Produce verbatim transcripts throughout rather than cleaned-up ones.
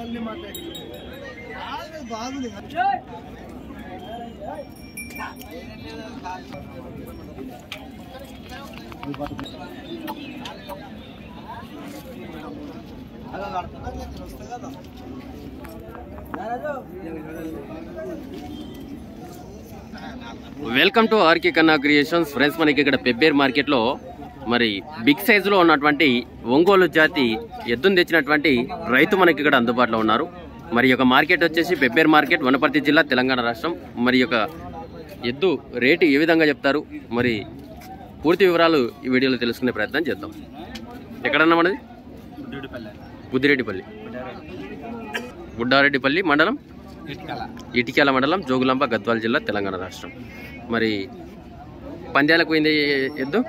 Welcome to RK Kanna creations friends. మనకి ఇక్కడ Pebbair market లో మరి బిగ్ సైజు లో ఉన్నటువంటి ఒంగోలు జాతి ఎద్దును తెచ్చినటువంటి రైతు మనకి ఇక్కడ అందుబాటులో ఉన్నారు. మరి యొక్క మార్కెట్ వచ్చేసి పెబ్బేర్ మార్కెట్, వనపర్తి జిల్లా, తెలంగాణ రాష్ట్రం. మరి యొక్క ఎద్దు రేటు ఏ విధంగా చెప్తారు, మరి పూర్తి వివరాలు ఈ వీడియోలో తెలుసుకునే ప్రయత్నం చేద్దాం. ఎక్కడన్నా మనది? బుద్దిరెడ్డిపల్లి, బుడ్డారెడ్డిపల్లి మండలం, ఇటిక్యాల మండలం, జోగులాంబ, గద్వాల జిల్లా, తెలంగాణ రాష్ట్రం. మరి పంద్యాలకు పోయింది ఎద్దు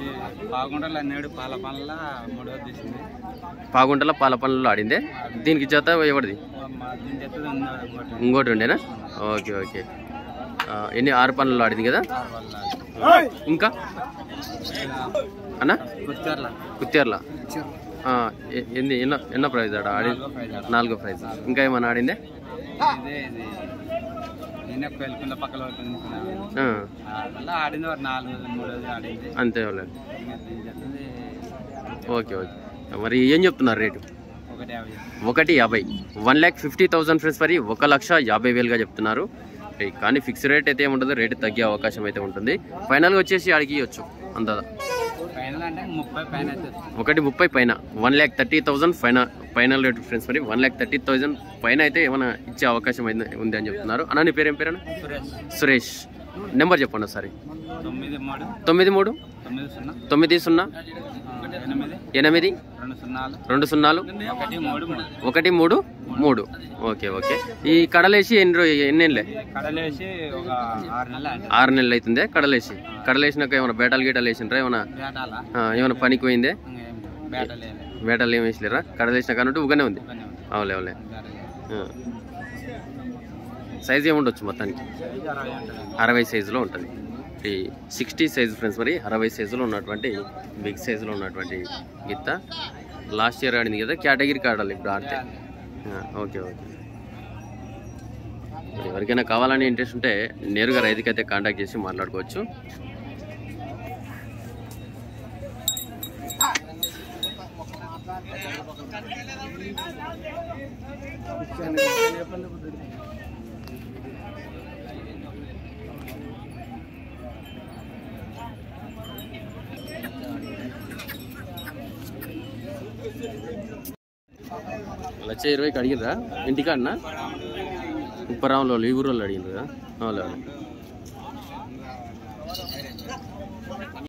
పాగుంటల పాల పనుల్లో ఆడిందే. దీనికి జత ఎవరిది? ఇంకోటి ఉండేనా? Okay okay. ఎన్ని ఆరు పనుల్లో ఆడింది కదా. ఇంకా అన్నా కుత్తేర్ల ఎన్ని ఎన్నో ఎన్నో ప్రైజ్ ఆడ ఆడి? నాలుగో ప్రైజ్. ఇంకా ఏమన్నా ఆడిందే? అంతే. Okay okay. మరి ఏం చెప్తున్నారు రేటు? ఒకటి యాభై one lakh fifty thousand friends. మరి ఒక లక్ష యాభై వేలుగా చెప్తున్నారు. కానీ ఫిక్స్ రేట్ అయితే ఏముండదు, రేటు తగ్గే అవకాశం అయితే ఉంటుంది. ఫైనల్గా వచ్చేసి అడిగి ఇవ్వచ్చు అందా? ఒకటి ముప్పై పైన one lakh thirty thousand final final rate friends. మరి వన్ ల్యాక్ థర్టీ థౌసండ్ పైన అయితే ఏమైనా ఇచ్చే అవకాశం అయితే ఉంది అని చెప్తున్నారు. అన్న నీ పేరు ఏం పేరు? సురేష్. నెంబర్ చెప్పండి ఒకసారి. తొమ్మిది మూడు తొమ్మిది సున్నా ఎనిమిది రెండు సున్నాలు ఒకటి మూడు మూడు. Okay okay. ఈ కడలేసి ఎన్ని రోజు ఎన్ని నెలలే? ఆరు నెలలు అవుతుంది కడలేసి. కడలేసినాక ఏమైనా బేటాలు గీటాలు వేసినరా? ఏమైనా ఏమైనా పనికి పోయిందే? బేటాలు ఏమి వేసలేరా? కడలేసినాక అన్నట్టు ఉగానే ఉంది. అవులే అవులే. సైజ్ ఏముండొచ్చు మొత్తానికి? అరవై సైజులో ఉంటుంది. ఈ సిక్స్టీ సైజ్ ఫ్రెండ్స్. మరి అరవై సైజులో ఉన్నటువంటి బిగ్ సైజులో ఉన్నటువంటి గిత్త లాస్ట్ ఇయర్ ఆడింది కదా, కేటగిరీకి ఆడాలి ఇప్పుడు ఆడితే. Okay okay. ఎవరికైనా కావాలని ఇంట్రెస్ట్ ఉంటే నేరుగా రైతుకైతే కాంటాక్ట్ చేసి మాట్లాడుకోవచ్చు. లక్ష ఇరవైకి అడిగిరా ఇంటికాడనా? ఉప్పరాంలో ఈ ఊరోళ్ళు అడిగిండ్రు కదా. అవులే.